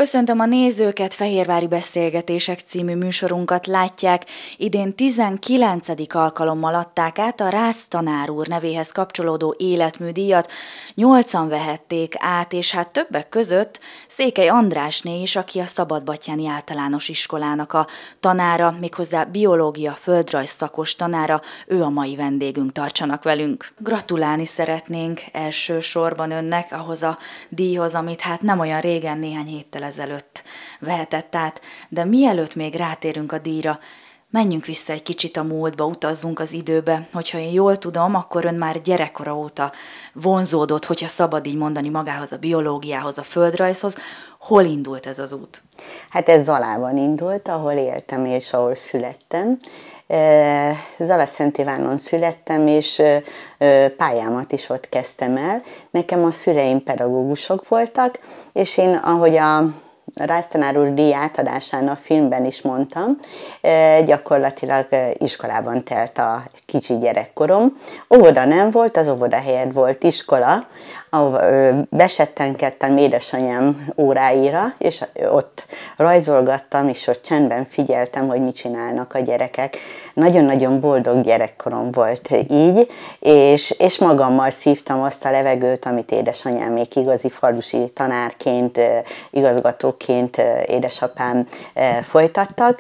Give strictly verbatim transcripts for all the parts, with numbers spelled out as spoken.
Köszöntöm a nézőket, Fehérvári Beszélgetések című műsorunkat látják. Idén tizenkilencedik alkalommal adták át a Rácz tanár úr nevéhez kapcsolódó életműdíjat. Nyolcan vehették át, és hát többek között Székely Andrásné is, aki a Szabadbattyáni Általános Iskolának a tanára, méghozzá biológia, földrajz szakos tanára, ő a mai vendégünk, tartsanak velünk. Gratulálni szeretnénk elsősorban önnek ahhoz a díjhoz, amit hát nem olyan régen, néhány héttel ezelőtt vehetett át, de mielőtt még rátérünk a díjra, menjünk vissza egy kicsit a múltba, utazzunk az időbe. Hogyha én jól tudom, akkor ön már gyerekkora óta vonzódott, hogyha szabad így mondani, magához, a biológiához, a földrajzhoz. Hol indult ez az út? Hát ez Zalában indult, ahol éltem és ahol születtem. Zala-Szent Ivánon születtem, és pályámat is ott kezdtem el. Nekem a szüleim pedagógusok voltak, és én, ahogy a Rácz tanár úr díj átadásán a filmben is mondtam, gyakorlatilag iskolában telt a kicsi gyerekkorom. Óvoda nem volt, az óvoda helyett volt iskola, ahol besettenkedtem édesanyám óráira, és ott rajzolgattam, és ott csendben figyeltem, hogy mit csinálnak a gyerekek. Nagyon-nagyon boldog gyerekkorom volt így, és, és magammal szívtam azt a levegőt, amit édesanyám még igazi falusi tanárként, igazgatóként édesapám folytattak.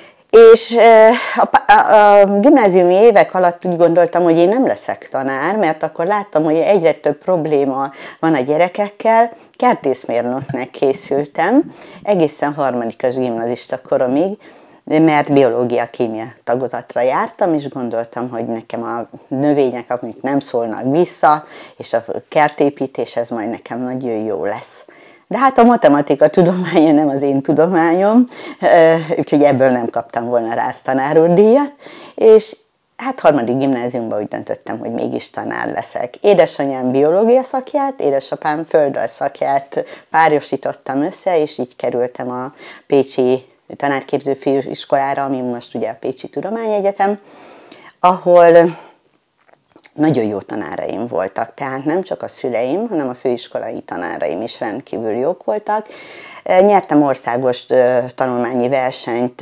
És a, a, a gimnáziumi évek alatt úgy gondoltam, hogy én nem leszek tanár, mert akkor láttam, hogy egyre több probléma van a gyerekekkel. Kertészmérnöknek készültem, egészen harmadikas gimnazista koromig, mert biológia-kémia tagozatra jártam, és gondoltam, hogy nekem a növények, amik nem szólnak vissza, és a kertépítés, ez majd nekem nagyon jó lesz. De hát a matematika tudománya nem az én tudományom, úgyhogy ebből nem kaptam volna Rácz tanár úr díjat, és hát harmadik gimnáziumban úgy döntöttem, hogy mégis tanár leszek. Édesanyám biológia szakját, édesapám földrajz szakját párosítottam össze, és így kerültem a Pécsi tanárképző főiskolára, ami most ugye a Pécsi Tudományegyetem, ahol nagyon jó tanáraim voltak, tehát nem csak a szüleim, hanem a főiskolai tanáraim is rendkívül jók voltak. Nyertem országos tanulmányi versenyt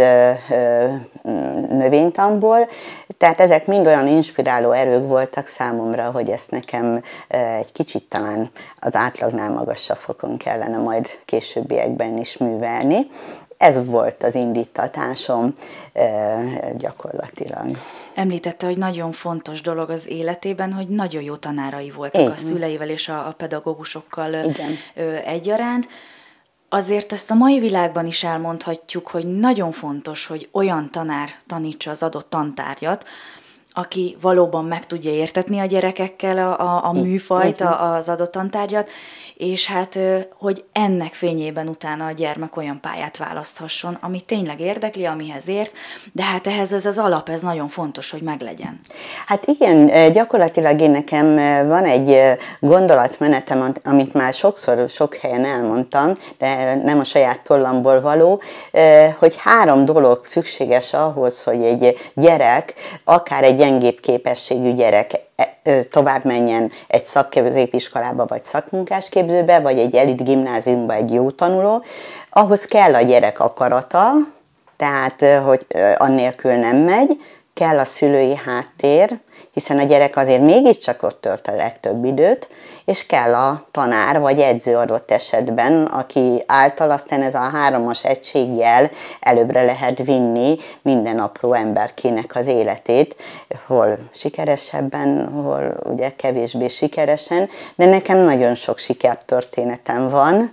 növénytanból, tehát ezek mind olyan inspiráló erők voltak számomra, hogy ezt nekem egy kicsit talán az átlagnál magasabb fokon kellene majd későbbiekben is művelni. Ez volt az indítatásom gyakorlatilag. Említette, hogy nagyon fontos dolog az életében, hogy nagyon jó tanárai voltak Igen. a szüleivel és a, a pedagógusokkal Igen. egyaránt. Azért ezt a mai világban is elmondhatjuk, hogy nagyon fontos, hogy olyan tanár tanítsa az adott tantárgyat, aki valóban meg tudja értetni a gyerekekkel a, a, a műfajt, a, az adott tantárgyat, és hát, hogy ennek fényében utána a gyermek olyan pályát választhasson, ami tényleg érdekli, amihez ért, de hát ehhez ez az alap, ez nagyon fontos, hogy meglegyen. Hát igen, gyakorlatilag én nekem van egy gondolatmenetem, amit már sokszor, sok helyen elmondtam, de nem a saját tollamból való, hogy három dolog szükséges ahhoz, hogy egy gyerek, akár egy gyengébb képességű gyerek tovább menjen egy szakközépiskolába, vagy szakmunkásképzőbe, vagy egy elit gimnáziumba egy jó tanuló, ahhoz kell a gyerek akarata, tehát hogy annélkül nem megy, kell a szülői háttér, hiszen a gyerek azért mégiscsak ott tölt a legtöbb időt, és kell a tanár vagy edző adott esetben, aki által aztán ez a háromos egységgel előbbre lehet vinni minden apró emberkének az életét, hol sikeresebben, hol ugye kevésbé sikeresen, de nekem nagyon sok sikertörténetem van,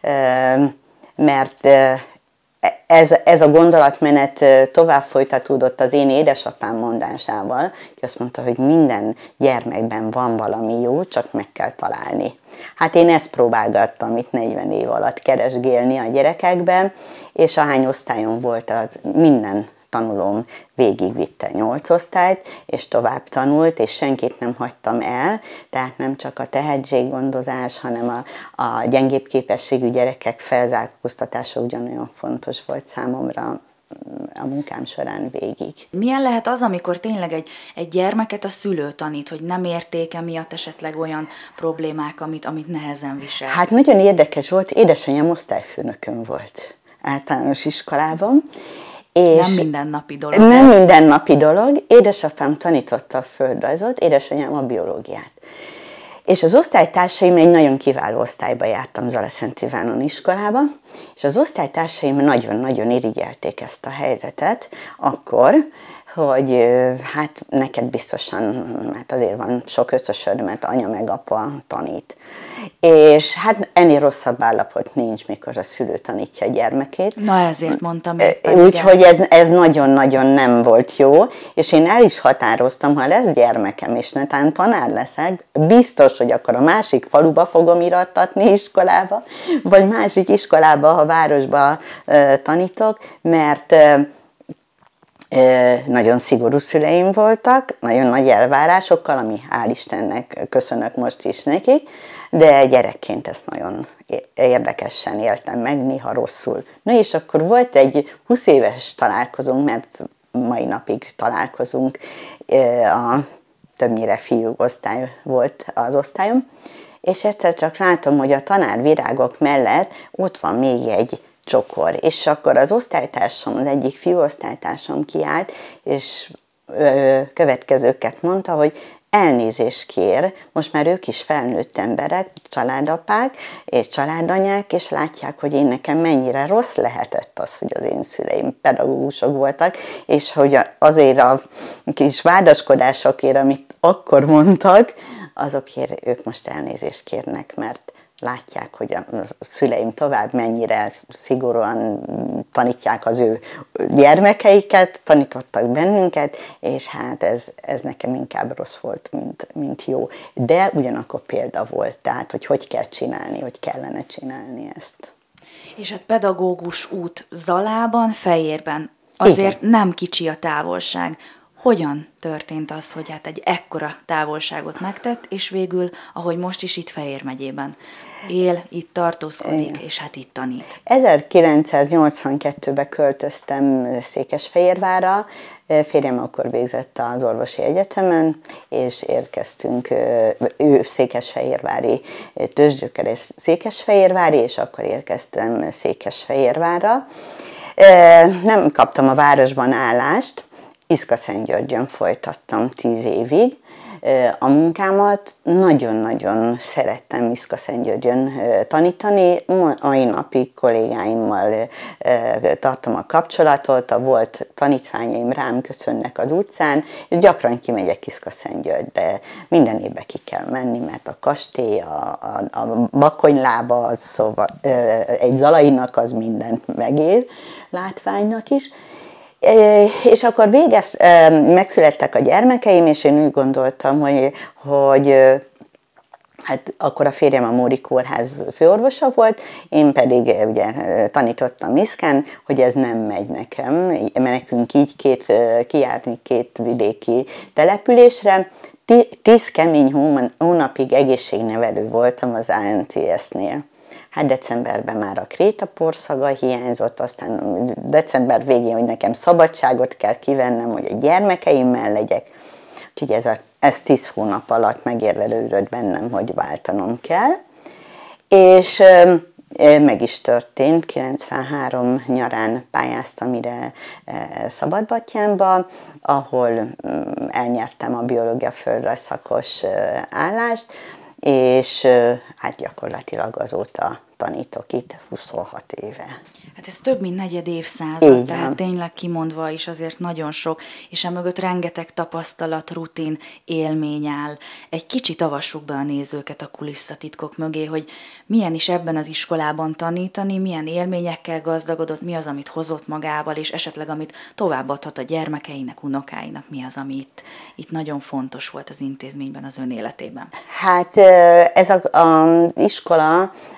mert Ez, ez a gondolatmenet tovább folytatódott az én édesapám mondásával, ki azt mondta, hogy minden gyermekben van valami jó, csak meg kell találni. Hát én ezt próbálgattam itt negyven év alatt keresgélni a gyerekekben, és ahány osztályon volt, az minden tanulóm végigvitte nyolc osztályt, és tovább tanult, és senkit nem hagytam el, tehát nem csak a tehetséggondozás, hanem a, a gyengébb képességű gyerekek felzárkóztatása ugyanolyan fontos volt számomra, a munkám során végig. Milyen lehet az, amikor tényleg egy, egy gyermeket a szülő tanít, hogy nem érték miatt esetleg olyan problémák, amit, amit nehezen visel? Hát nagyon érdekes volt, édesanyám osztályfőnökön volt általános iskolában. És nem mindennapi dolog. Nem ez. mindennapi dolog. Édesapám tanította a földrajzot, édesanyám a biológiát. És az osztálytársaim, egy nagyon kiváló osztályba jártam, Zaleszent Ivánon iskolába, és az osztálytársaim nagyon-nagyon irigyelték ezt a helyzetet akkor, hogy hát neked biztosan, hát azért van sok ötösöd, mert anya meg apa tanít. És hát ennél rosszabb állapot nincs, mikor a szülő tanítja a gyermekét. Na ezért mondtam. Úgyhogy ez, ez nagyon-nagyon nem volt jó, és én el is határoztam, ha lesz gyermekem, és netán tanár leszek, biztos, hogy akkor a másik faluba fogom irattatni iskolába, vagy másik iskolába, ha városba uh, tanítok, mert uh, nagyon szigorú szüleim voltak, nagyon nagy elvárásokkal, ami hál' Istennek köszönök most is nekik, de gyerekként ezt nagyon érdekesen éltem meg, néha rosszul. Na és akkor volt egy húsz éves találkozónk, mert mai napig találkozunk, a többnyire fiú osztály volt az osztályom, és egyszer csak látom, hogy a tanárvirágok mellett ott van még egy csokor, és akkor az osztálytársam, az egyik fiú osztálytársam kiállt, és ö, következőket mondta, hogy elnézést kér, most már ők is felnőtt emberek, családapák és családanyák, és látják, hogy én nekem mennyire rossz lehetett az, hogy az én szüleim pedagógusok voltak, és hogy azért a kis vádaskodásokért, amit akkor mondtak, azokért ők most elnézést kérnek, mert látják, hogy a szüleim tovább mennyire szigorúan tanítják az ő gyermekeiket, tanítottak bennünket, és hát ez, ez nekem inkább rossz volt, mint, mint jó. De ugyanakkor példa volt, tehát hogy hogy kell csinálni, hogy kellene csinálni ezt. És hát pedagógus út Zalában, Fejérben azért igen. Nem kicsi a távolság. Hogyan történt az, hogy hát egy ekkora távolságot megtett, és végül, ahogy most is itt Fejér megyében él, itt tartózkodik, igen. És hát itt tanít? ezerkilencszáznyolcvankettőben költöztem Székesfehérvárra, férjem akkor végzett az orvosi egyetemen, és érkeztünk, ő székesfehérvári tőzsgyökeres Székesfehérvári, és akkor érkeztem Székesfehérvárra. Nem kaptam a városban állást, Iszkaszentgyörgyön folytattam tíz évig a munkámat. Nagyon-nagyon szerettem Iszkaszentgyörgyön tanítani. Mai napig kollégáimmal tartom a kapcsolatot, a volt tanítványaim rám köszönnek az utcán, és gyakran kimegyek Iszkaszentgyörgyre. Minden évben ki kell menni, mert a kastély, a, a, a Bakonylába, az, szóval egy zalainak az mindent megér, látványnak is. És akkor végez, megszülettek a gyermekeim, és én úgy gondoltam, hogy, hogy hát akkor a férjem a Móri Kórház főorvosa volt, én pedig ugye tanítottam Iszkán, hogy ez nem megy nekem, mert nekünk így két, kijárni két vidéki településre. Tíz kemény hónapig egészségnevelő voltam az á en té es-nél. Hát decemberben már a krétaporszaga hiányzott, aztán december végén, hogy nekem szabadságot kell kivennem, hogy a gyermekeimmel legyek. Úgyhogy ez, a, ez tíz hónap alatt megérlelődött bennem, hogy váltanom kell. És e, meg is történt, kilencvenhárom nyarán pályáztam ide e, Szabadbattyánba, ahol elnyertem a biológia földrajz szakos e, állást, és hát gyakorlatilag azóta tanítok itt huszonhat éve. Hát ez több mint negyed évszázad, tehát tényleg kimondva is azért nagyon sok, és emögött rengeteg tapasztalat, rutin, élmény áll. Egy kicsit avassuk be a nézőket a kulisszatitkok mögé, hogy milyen is ebben az iskolában tanítani, milyen élményekkel gazdagodott, mi az, amit hozott magával, és esetleg amit továbbadhat a gyermekeinek, unokáinak, mi az, ami itt, itt nagyon fontos volt az intézményben, az ön életében. Hát ez az iskola, ugye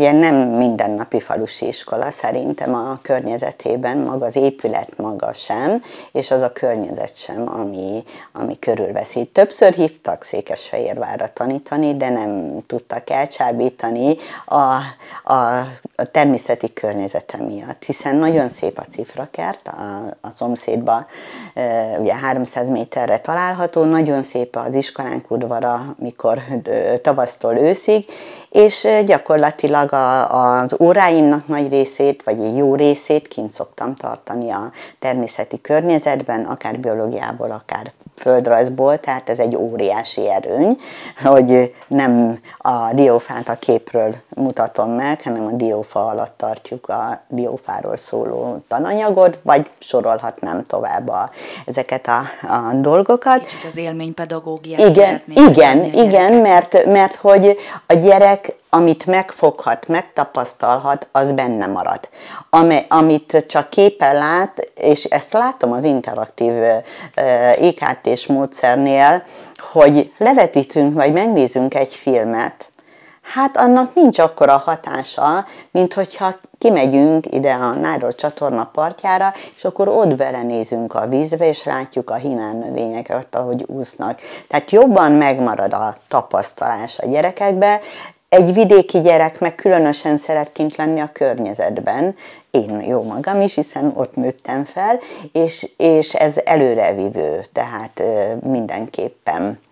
ugye nem mindennapi falusi iskola szerintem a környezetében, maga az épület maga sem, és az a környezet sem, ami, ami körülveszi. Többször hívtak Székesfehérvárra tanítani, de nem tudtak elcsábítani a, a, a természeti környezete miatt, hiszen nagyon szép a cifrakert, a, a szomszédban ugye háromszáz méterre található, nagyon szép az iskolánk udvara, mikor tavasztól őszig, és gyakorlatilag a, az óráimnak nagy részét, vagy egy jó részét kint szoktam tartani a természeti környezetben, akár biológiából, akár földrajzból, tehát ez egy óriási erőny, hogy nem a diófát a képről mutatom meg, hanem a diófa alatt tartjuk a diófáról szóló tananyagot, vagy sorolhatnám tovább a, ezeket a, a dolgokat. Kicsit az élménypedagógiát igen, igen, igen, mert, mert hogy a gyerek, amit megfoghat, megtapasztalhat, az benne marad. Ami, amit csak képen lát, és ezt látom az interaktív I K T-s módszernél, hogy levetítünk, vagy megnézünk egy filmet, hát annak nincs akkora hatása, mint hogyha kimegyünk ide a Náról csatorna partjára, és akkor ott belenézünk a vízbe, és látjuk a hinán növényeket, ahogy úsznak. Tehát jobban megmarad a tapasztalás a gyerekekbe. Egy vidéki gyerek meg különösen szeret kint lenni a környezetben, én jó magam is, hiszen ott nőttem fel, és, és ez előrevívő, tehát mindenképpen.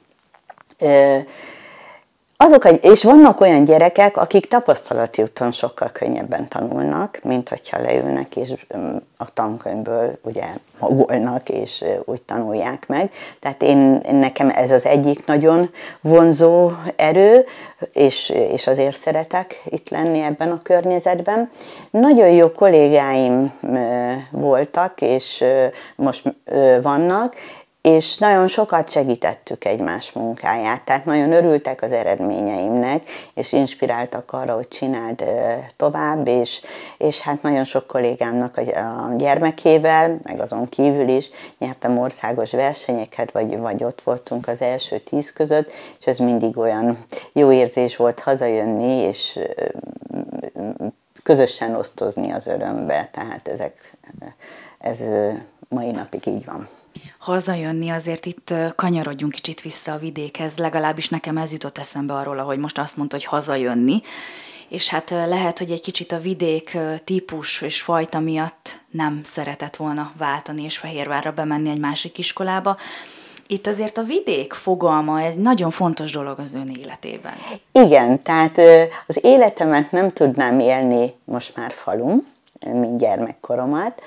Azok, és vannak olyan gyerekek, akik tapasztalati úton sokkal könnyebben tanulnak, mint hogyha leülnek és a tankönyvből ugye magolnak és úgy tanulják meg. Tehát én, nekem ez az egyik nagyon vonzó erő, és, és azért szeretek itt lenni ebben a környezetben. Nagyon jó kollégáim voltak, és most vannak, és nagyon sokat segítettük egymás munkáját, tehát nagyon örültek az eredményeimnek, és inspiráltak arra, hogy csináld tovább, és, és hát nagyon sok kollégámnak a gyermekével, meg azon kívül is nyertem országos versenyeket, vagy, vagy ott voltunk az első tíz között, és ez mindig olyan jó érzés volt hazajönni, és közösen osztozni az örömbe, tehát ezek, ez mai napig így van. Hazajönni, azért itt kanyarodjunk kicsit vissza a vidékhez, legalábbis nekem ez jutott eszembe arról, ahogy most azt mondta, hogy hazajönni, és hát lehet, hogy egy kicsit a vidék típus és fajta miatt nem szeretett volna váltani és Fehérvárra bemenni egy másik iskolába. Itt azért a vidék fogalma, ez nagyon fontos dolog az ön életében. Igen, tehát az életemet nem tudnám élni most már falun, mint gyermekkoromat,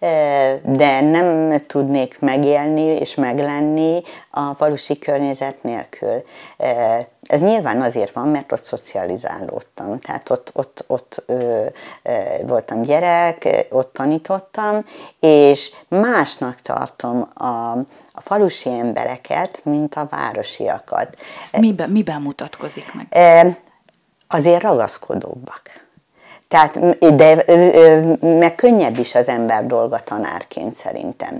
de nem tudnék megélni és meglenni a falusi környezet nélkül. Ez nyilván azért van, mert ott szocializálódtam, tehát ott, ott, ott ö, ö, voltam gyerek, ott tanítottam, és másnak tartom a, a falusi embereket, mint a városiakat. Ez miben, miben mutatkozik meg? Azért ragaszkodóbbak. Tehát, de meg könnyebb is az ember dolga tanárként szerintem.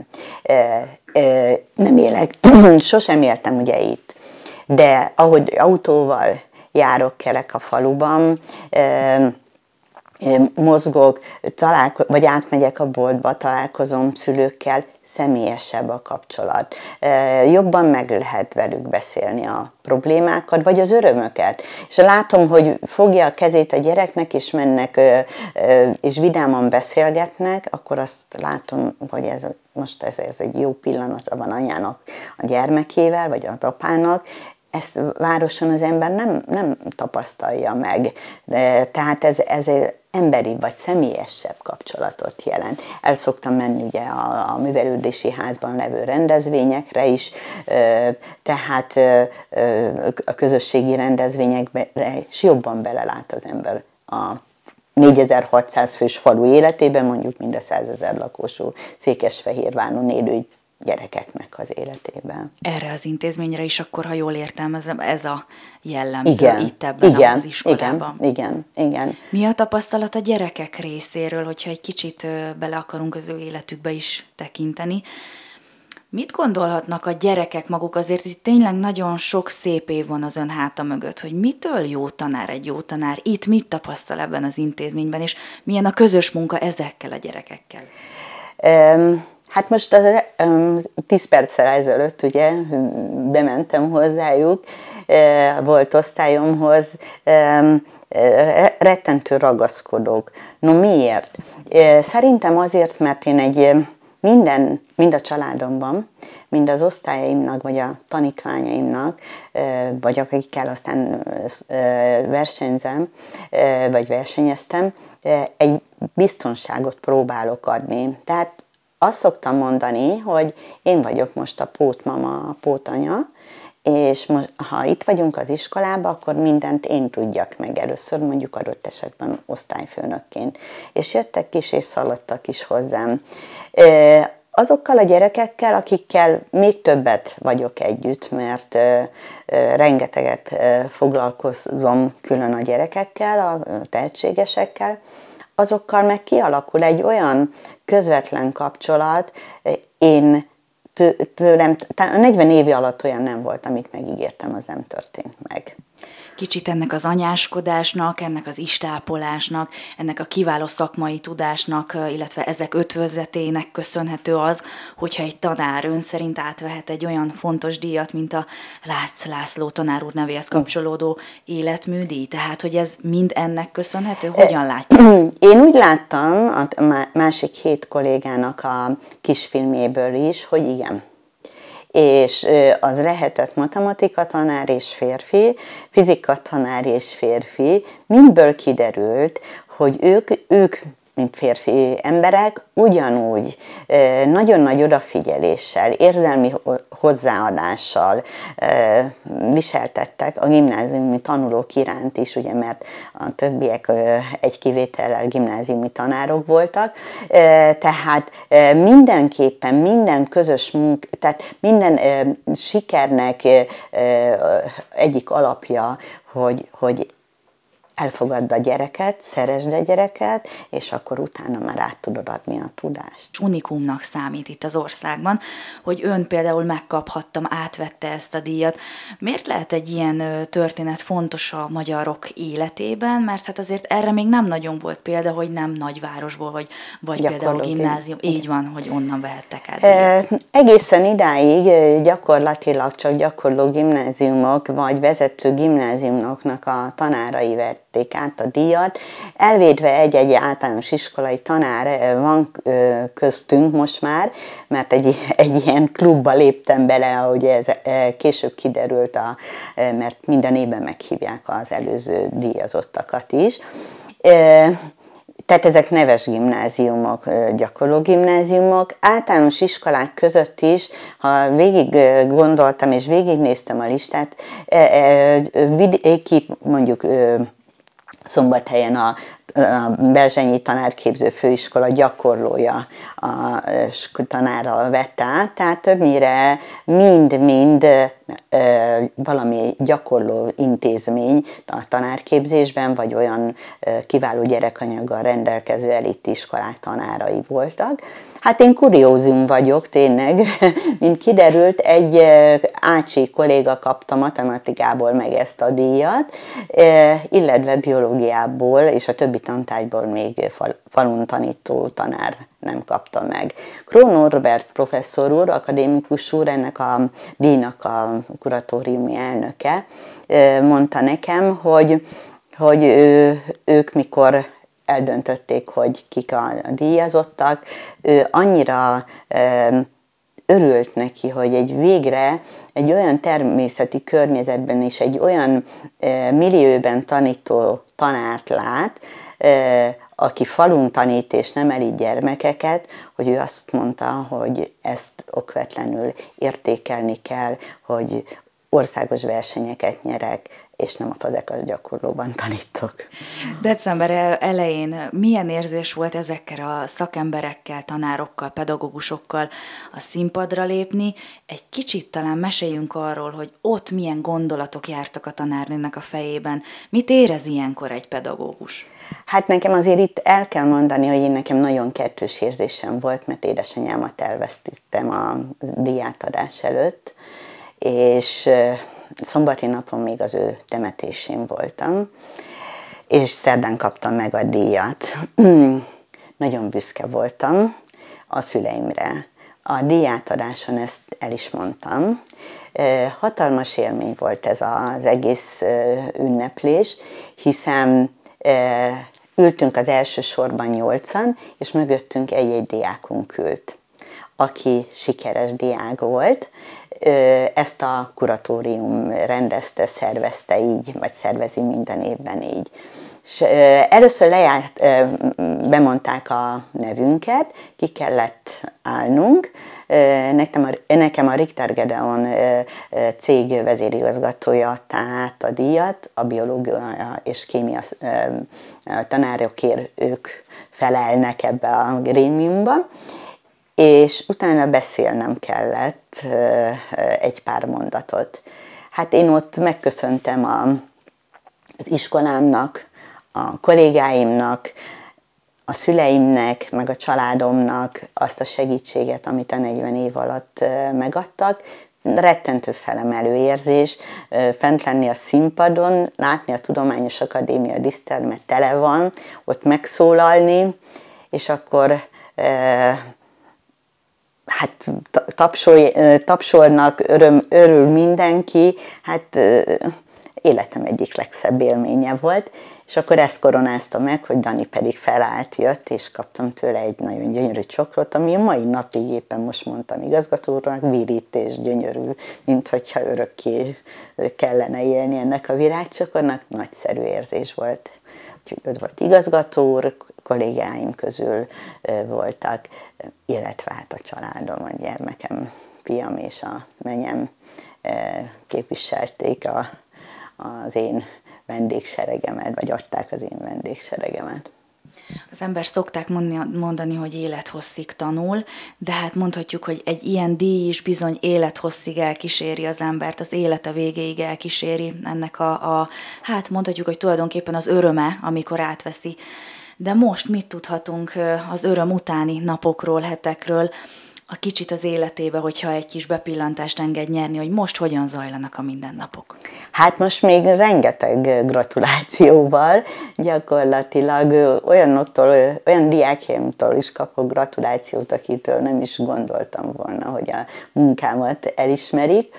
Nem élek, sosem éltem ugye itt, de ahogy autóval járok, kelek a faluban, mozgok, találko- vagy átmegyek a boltba, találkozom szülőkkel, személyesebb a kapcsolat. Jobban meg lehet velük beszélni a problémákat, vagy az örömöket. És látom, hogy fogja a kezét a gyereknek, és mennek, és vidáman beszélgetnek, akkor azt látom, hogy ez, most ez, ez egy jó pillanat van anyának a gyermekével, vagy az apának. Ezt városon az ember nem, nem tapasztalja meg. De, tehát ez, ez emberi vagy személyesebb kapcsolatot jelent. El szoktam menni ugye a, a művelődési házban levő rendezvényekre is, tehát a közösségi rendezvényekre is jobban belelát az ember a négyezer-hatszáz fős falu életében, mondjuk mind a százezer lakosú Székesfehérváron élő gyerekeknek az életében. Erre az intézményre is akkor, ha jól értelmezem, ez a jellemző igen, itt ebben igen, az iskolában. Igen, igen, igen. Mi a tapasztalat a gyerekek részéről, hogyha egy kicsit bele akarunk az ő életükbe is tekinteni? Mit gondolhatnak a gyerekek maguk? Azért itt tényleg nagyon sok szép év van az ön háta mögött, hogy mitől jó tanár egy jó tanár, itt mit tapasztal ebben az intézményben, és milyen a közös munka ezekkel a gyerekekkel? Um, hát most az, um, tíz perccel ezelőtt ugye bementem hozzájuk, uh, volt osztályomhoz, um, rettentő ragaszkodók. No miért? Szerintem azért, mert én egy minden, mind a családomban, mind az osztályaimnak, vagy a tanítványaimnak, vagy akikkel aztán versenyzem, vagy versenyeztem, egy biztonságot próbálok adni. Tehát azt szoktam mondani, hogy én vagyok most a pótmama, a pótanya, és most, ha itt vagyunk az iskolában, akkor mindent én tudjak meg először, mondjuk adott esetben osztályfőnökként. És jöttek is, és szaladtak is hozzám. Azokkal a gyerekekkel, akikkel még többet vagyok együtt, mert rengeteget foglalkozom külön a gyerekekkel, a tehetségesekkel, azokkal meg kialakul egy olyan közvetlen kapcsolat, én tőlem, negyven évi alatt olyan nem volt, amit megígértem, az nem történt meg. Kicsit ennek az anyáskodásnak, ennek az istápolásnak, ennek a kiváló szakmai tudásnak, illetve ezek ötvözetének köszönhető az, hogyha egy tanár ön szerint átvehet egy olyan fontos díjat, mint a Rácz László tanár úr nevéhez kapcsolódó életműdíj. Tehát, hogy ez mind ennek köszönhető? Hogyan látja? Én úgy láttam a másik hét kollégának a kisfilmjéből is, hogy igen. És az lehetett matematika tanár és férfi, fizika tanár és férfi, mindből kiderült, hogy ők, ők mint férfi emberek, ugyanúgy nagyon nagy odafigyeléssel, érzelmi hozzáadással viseltettek a gimnáziumi tanulók iránt is, ugye, mert a többiek egy kivétellel gimnáziumi tanárok voltak, tehát mindenképpen minden közös munk, tehát minden sikernek egyik alapja, hogy, hogy elfogadd a gyereket, szeresd a gyereket, és akkor utána már át tudod adni a tudást. Unikumnak számít itt az országban, hogy ön például megkaphattam, átvette ezt a díjat. Miért lehet egy ilyen történet fontos a magyarok életében? Mert hát azért erre még nem nagyon volt példa, hogy nem nagyvárosból, vagy, vagy például gimnázium. Így van, hogy onnan vehettek át díjat. E, egészen idáig gyakorlatilag csak gyakorló gimnáziumok, vagy vezető gimnáziumoknak a tanárai vett át a díjat, elvédve egy-egy általános iskolai tanár van köztünk most már, mert egy, egy ilyen klubba léptem bele, ahogy ez később kiderült, a, mert minden évben meghívják az előző díjazottakat is. Tehát ezek neves gimnáziumok, gyakorló gimnáziumok, általános iskolák között is, ha végig gondoltam és végignéztem a listát, vidéki, mondjuk Szombathelyen a, a Berzsenyi Tanárképző Főiskola gyakorlója a tanára vette át, tehát többnyire mind-mind valami gyakorló intézmény a tanárképzésben, vagy olyan kiváló gyerekanyaggal rendelkező elitiskolák tanárai voltak. Hát én kuriózum vagyok tényleg, mint kiderült, egy ácsi kolléga kapta matematikából meg ezt a díjat, illetve biológiából és a többi tantárgyból még falun tanító tanár nem kapta meg. Krón Norbert professzor úr, akadémikus úr, ennek a díjnak a kuratóriumi elnöke, mondta nekem, hogy, hogy ő, ők mikor eldöntötték, hogy kik a díjazottak, ő annyira örült neki, hogy egy végre egy olyan természeti környezetben és egy olyan millióben tanító tanárt lát, aki falun tanít és nem elít gyermekeket, hogy ő azt mondta, hogy ezt okvetlenül értékelni kell, hogy országos versenyeket nyerek, és nem a fazekas gyakorlóban tanítok. December elején milyen érzés volt ezekkel a szakemberekkel, tanárokkal, pedagógusokkal a színpadra lépni? Egy kicsit talán meséljünk arról, hogy ott milyen gondolatok jártak a tanárnőnek a fejében. Mit érez ilyenkor egy pedagógus? Hát nekem azért itt el kell mondani, hogy én nekem nagyon kettős érzésem volt, mert édesanyámat elvesztettem a díjátadás előtt, és szombati napon még az ő temetésén voltam, és szerdán kaptam meg a díjat. Nagyon büszke voltam a szüleimre. A díjátadáson ezt el is mondtam. Hatalmas élmény volt ez az egész ünneplés, hiszen ültünk az első sorban nyolcan, és mögöttünk egy-egy diákunk ült, aki sikeres diák volt. Ezt a kuratórium rendezte, szervezte így, vagy szervezi minden évben így. És először lejárt, bemondták a nevünket, ki kellett állnunk. Nekem a, nekem a Richter Gedeon cég vezérigazgatója adta át a díjat, a biológia és kémia tanárokért ők felelnek ebbe a grémiumba, és utána beszélnem kellett egy pár mondatot. Hát én ott megköszöntem a, az iskolámnak, a kollégáimnak, a szüleimnek, meg a családomnak azt a segítséget, amit a negyven év alatt megadtak. Rettentő felemelő érzés, fent lenni a színpadon, látni a Tudományos Akadémia díszterme tele van, ott megszólalni, és akkor hát tapsol, tapsolnak, öröm, örül mindenki, hát életem egyik legszebb élménye volt. És akkor ezt koronázta meg, hogy Dani pedig felállt, jött, és kaptam tőle egy nagyon gyönyörű csokrot, ami a mai napig éppen most mondtam igazgatónak, virít és gyönyörű, mint hogyha örökké kellene élni ennek a virágcsokornak. Nagyszerű érzés volt. Úgyhogy ott volt igazgató, kollégáim közül voltak, illetve hát a családom, a gyermekem, fiam és a menyem képviselték a, az én vendégseregemet, vagy adták az én vendégseregemet. Az ember szokták mondani, hogy élethosszig tanul, de hát mondhatjuk, hogy egy ilyen díj is bizony élethosszig elkíséri az embert, az élete végéig elkíséri ennek a, a hát mondhatjuk, hogy tulajdonképpen az öröme, amikor átveszi. De most mit tudhatunk az öröm utáni napokról, hetekről, a kicsit az életébe, hogyha egy kis bepillantást enged nyerni, hogy most hogyan zajlanak a mindennapok? Hát most még rengeteg gratulációval, gyakorlatilag olyanoktól, olyan diákjaimtól is kapok gratulációt, akitől nem is gondoltam volna, hogy a munkámat elismerik.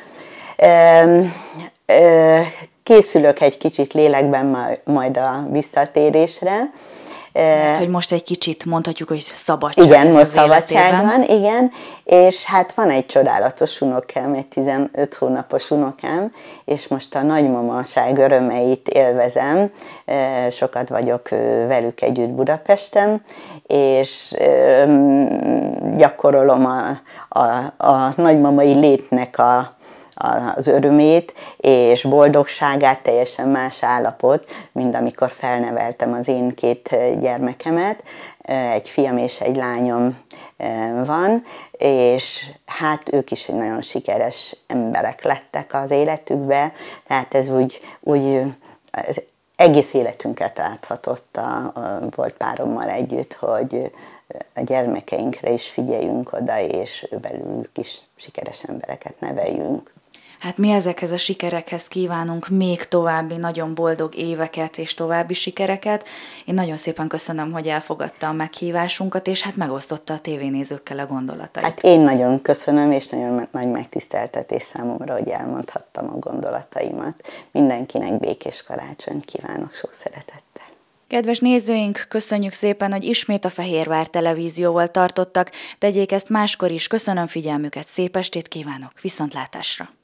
Készülök egy kicsit lélekben majd a visszatérésre. Mert hogy most egy kicsit mondhatjuk, hogy szabadság. Igen, most szabadság van, igen, és hát van egy csodálatos unokám, egy tizenöt hónapos unokám, és most a nagymamaság örömeit élvezem, sokat vagyok velük együtt Budapesten, és gyakorolom a, a, a nagymamai létnek a az örömét és boldogságát, teljesen más állapot, mint amikor felneveltem az én két gyermekemet. Egy fiam és egy lányom van, és hát ők is nagyon sikeres emberek lettek az életükbe, tehát ez úgy, úgy egész életünket áthatott a, a volt párommal együtt, hogy a gyermekeinkre is figyeljünk oda, és ő belőlük is sikeres embereket neveljünk. Hát mi ezekhez a sikerekhez kívánunk még további nagyon boldog éveket és további sikereket. Én nagyon szépen köszönöm, hogy elfogadta a meghívásunkat, és hát megosztotta a tévénézőkkel a gondolatait. Hát én nagyon köszönöm, és nagyon nagy megtiszteltetés számomra, hogy elmondhattam a gondolataimat. Mindenkinek békés karácsonyt kívánok sok szeretettel. Kedves nézőink, köszönjük szépen, hogy ismét a Fehérvár Televízióval tartottak. Tegyék ezt máskor is. Köszönöm figyelmüket, szép estét kívánok, viszontlátásra!